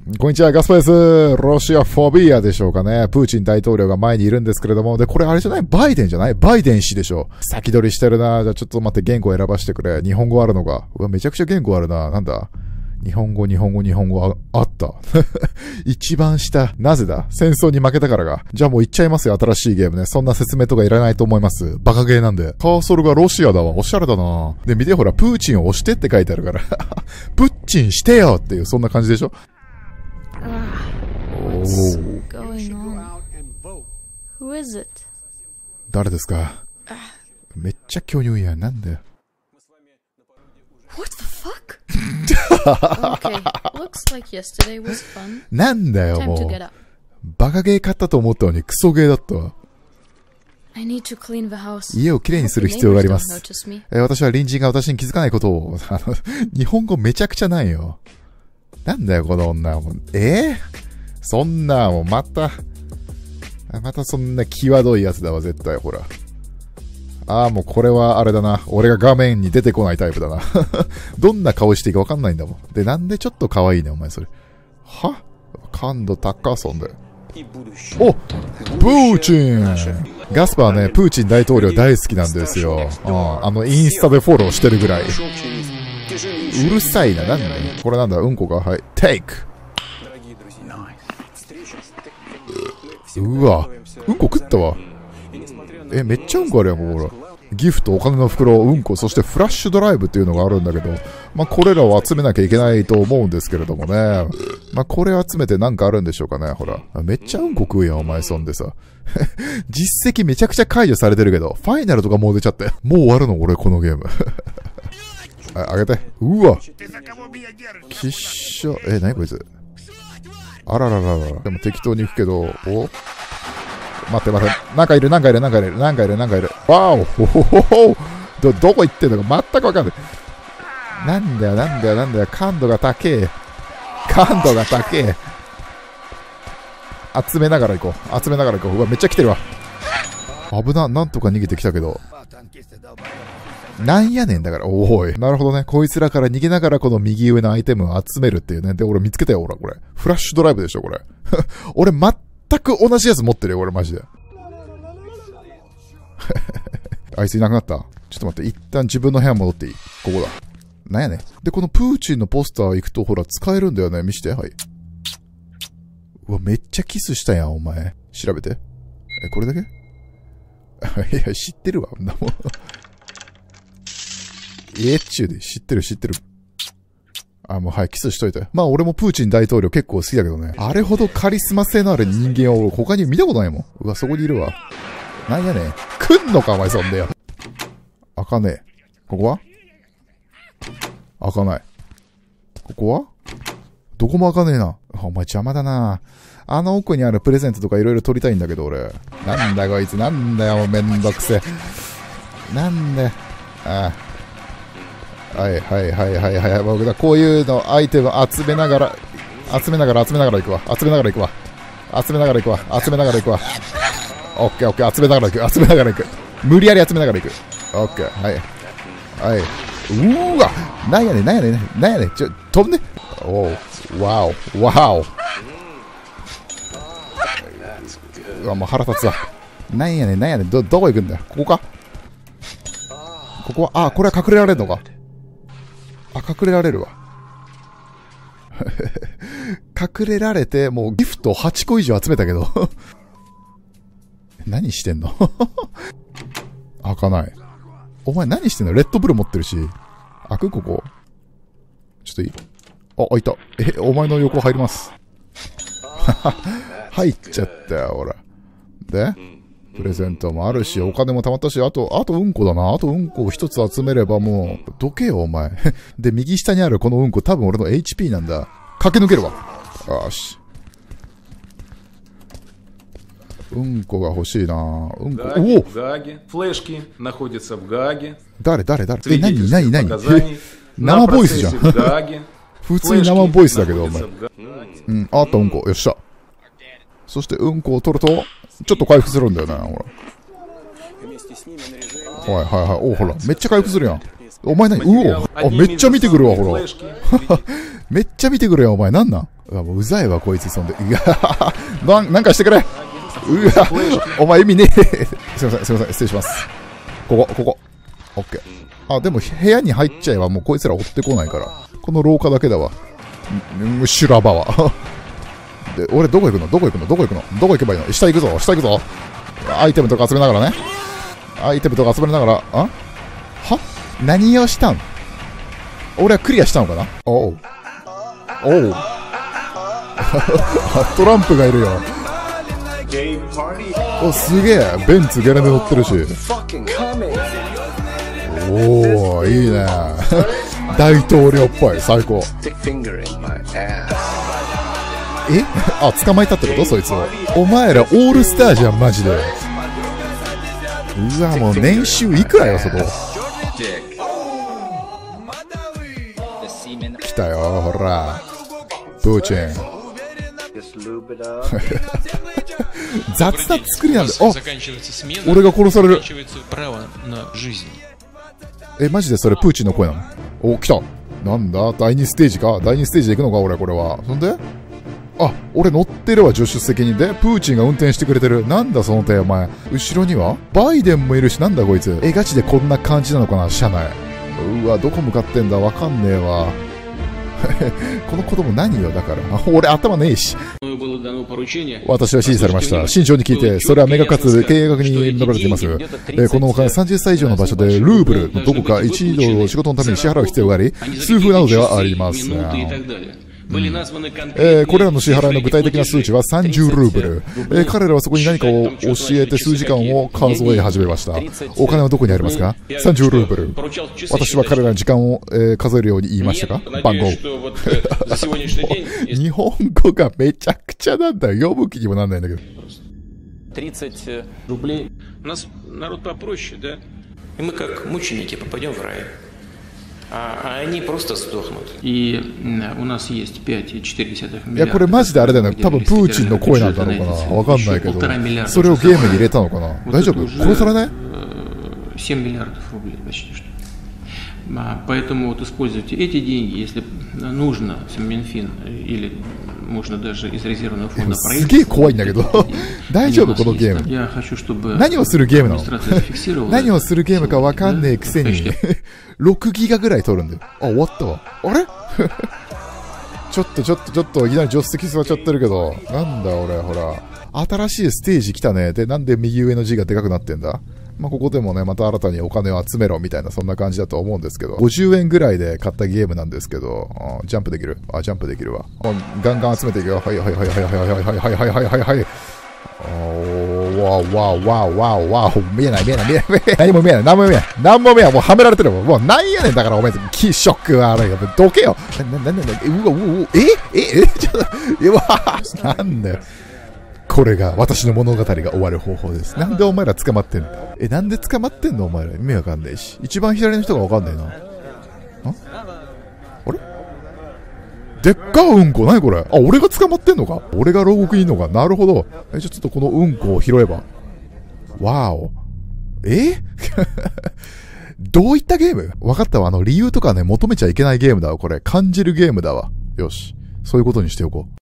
こんにちは、ガスパです。ロシアフォビアでしょうかね。プーチン大統領が前にいるんですけれども。で、これあれじゃない？バイデンじゃない？バイデン氏でしょ。先取りしてるな。じゃあちょっと待って、言語選ばしてくれ。日本語あるのか。うわ、めちゃくちゃ言語あるな。なんだ？日本語あった。一番下。なぜだ？戦争に負けたからが。じゃあもう行っちゃいますよ、新しいゲームね。そんな説明とかいらないと思います。バカゲーなんで。カーソルがロシアだわ。おしゃれだな。で、見てほら、プーチンを押してって書いてあるから。プッチンしてよっていう、そんな感じでしょ。誰ですか？めっちゃ巨乳や。なんだよ。 What the fuck? Okay, looks like yesterday was fun. なんだよ、もう。バカゲー買ったと思ったのにクソゲーだったわ。 I need to clean the house. 家をきれいにする必要があります。私は隣人が私に気づかないことを、日本語めちゃくちゃないよ。なんだよ、この女。そんな、もうまたそんな際どいやつだわ、絶対、ほら。ああ、もうこれはあれだな。俺が画面に出てこないタイプだな。どんな顔していいかわかんないんだもん。で、なんでちょっと可愛いね、お前それ。は？感度高そんで。お！プーチン！ガスパーね、プーチン大統領大好きなんですよ。インスタでフォローしてるぐらい。うるさいな、なんだよ。これなんだ、うんこが、はい。テイク！うわ、うんこ食ったわ。めっちゃうんこあるやん、ほら。ギフト、お金の袋、うんこ、そしてフラッシュドライブっていうのがあるんだけど、まあ、これらを集めなきゃいけないと思うんですけれどもね。まあ、これ集めてなんかあるんでしょうかね、ほら。めっちゃうんこ食うやん、お前、そんでさ。実績めちゃくちゃ解除されてるけど、ファイナルとかもう出ちゃって。もう終わるの、俺、このゲーム。あげて。うわ。きっしょ。何こいつ。あらららら。でも適当に行くけど、待って。なんかいる。わおほほほほどこ行ってんのか全くわかんない。なんだよ。感度が高え。集めながら行こう。うわ、めっちゃ来てるわ。危な、なんとか逃げてきたけど。なんやねんだから。おい。なるほどね。こいつらから逃げながらこの右上のアイテムを集めるっていうね。で、俺見つけたよ、ほら、これ。フラッシュドライブでしょ、これ。俺全く同じやつ持ってるよ、俺マジで。あいついなくなった？ちょっと待って、一旦自分の部屋戻っていい？ここだ。なんやねん。で、このプーチンのポスター行くと、ほら、使えるんだよね。見して、はい。うわ、めっちゃキスしたやん、お前。調べて。これだけ？いや、知ってるわ。もうっちゅうで、知ってる。もうはい、キスしといて。まあ俺もプーチン大統領結構好きだけどね。あれほどカリスマ性のある人間を他に見たことないもん。うわ、そこにいるわ。なんやねん。来んのか、お前そんでよ。開かねえ。ここは？開かない。ここは？どこも開かねえな。お前邪魔だな。あの奥にあるプレゼントとかいろいろ取りたいんだけど俺。なんだこいつ、なんだよ、めんどくせ。なんで。はい。僕だ、こういうの、アイテム集めながら行くわ。集めながら行くわ。オッケー、集めながら行く。無理やり集めながら行く。オッケー、はい。うわ、なんやねん。飛んで。わお。うわ、もう腹立つわ。なんやねん。どこ行くんだよ。ここか？ここは、これは隠れられるのか。隠れられるわ。隠れられて、もうギフト8個以上集めたけど。何してんの？開かない。お前何してんの？レッドブル持ってるし。開く？ここ。ちょっといい？開いた。お前の横入ります。入っちゃったよ、ほら。でプレゼントもあるし、お金も貯まったし、あとうんこだな。あとうんこを一つ集めればもう、どけよ、お前。で、右下にあるこのうんこ、多分俺の HP なんだ。駆け抜けるわ。よし。うんこが欲しいな。うんこ。おお！誰？何？生ボイスじゃん。普通に生ボイスだけど、お前。あったうんこ。よっしゃ。そしてうんこを取ると、ちょっと回復するんだよね、ほら。はい。お、ほら。めっちゃ回復するやん。お前何？めっちゃ見てくるわ、ほら。 めっちゃ見てくれよ、お前。なんなん？うわ、もううざいわ、こいつ、そんで。なんかしてくれ。うわ、お前意味ねえ。すいません、失礼します。ここ。オッケー。あ、でも部屋に入っちゃえばもうこいつら追ってこないから。この廊下だけだわ。修羅場は。で、俺どこ行くの？どこ行けばいいの？下行くぞ。アイテムとか集めながらね。は？何をしたん？俺はクリアしたのかな？おう。トランプがいるよ。お、すげえ。ベンツゲレンデ乗ってるし。おー、いいね。大統領っぽい。最高。え？あ、捕まえたってこと？そいつを。お前らオールスターじゃん、マジで。うわ、もう年収いくらよ、そこ。来たよ、ほら。プーチン。雑な作りなんだ。あ、俺が殺される。え、マジでそれプーチンの声なの？お、来た。なんだ？第2ステージか？第2ステージで行くのか俺、これは。そんで？あ、俺乗ってるわ、助手席に。で、プーチンが運転してくれてる。なんだその手、お前。後ろにはバイデンもいるし、なんだこいつ。ガチでこんな感じなのかな、車内。うわ、どこ向かってんだ、わかんねえわ。この子供何よ、だから。俺頭ねえし。私は指示されました。慎重に聞いて、それは明確かつ計画に述べられています。このお金30歳以上の場所で、ルーブルのどこか1ドルを仕事のために支払う必要があり、数分などではあります。これらの支払いの具体的な数値は30ルーブル。彼らはそこに何かを教えて数時間を数え始めました。お金はどこにありますか？ 30 ルーブル。私は彼らの時間を、数えるように言いましたか？番号。日本語がめちゃくちゃなんだよ。読む気にもなんないんだけど。 30 рублей. У нас народ попроще, да? И мы как мученики попадем в рай. А они просто сдохнут. И у нас есть 5,4 миллиарда. いや、これマジであれだよね。多分プーチンの声なんだろうかな。わかんないけど。それをゲームに入れたのかな。大丈夫？殺されない？ 7 миллиардов рублей почти что. Поэтому вот используйте эти деньги, если нужно, Минфин, или можно даже из резервного фонда правительства. すげえ怖いんだけど。大丈夫このゲーム。 Я хочу, чтобы 何をするゲームなの？ зафиксировала. 何をするゲームかわかんねえくせに6ギガぐらい取るんだよ。あ、終わったわ。あれちょっといきなり助手席座っちゃってるけど。なんだ俺、ほら。新しいステージ来たね。で、なんで右上の字がでかくなってんだ？まあ、ここでもね、また新たにお金を集めろみたいな、そんな感じだと思うんですけど、50円ぐらいで買ったゲームなんですけど、ジャンプできる？あ、ジャンプできるわ。ガンガン集めていくよ。はい。わお、見えない。何も見えない。もうはめられてるもん。もうなんやねんだから、お前、気色悪いよ。どけよ。ちょっと、なんだよ。これが私の物語が終わる方法です。なんでお前ら捕まってんの？なんで捕まってんのお前ら。意味わかんないし。一番左の人がわかんないな。あれでっかうんこ何これ？あ、俺が捕まってんのか？俺が牢獄にいんのか？なるほど。じゃあちょっとこのうんこを拾えば。わーお。どういったゲーム？わかったわ。理由とかね、求めちゃいけないゲームだわ。これ。感じるゲームだわ。よし。そういうことにしておこう。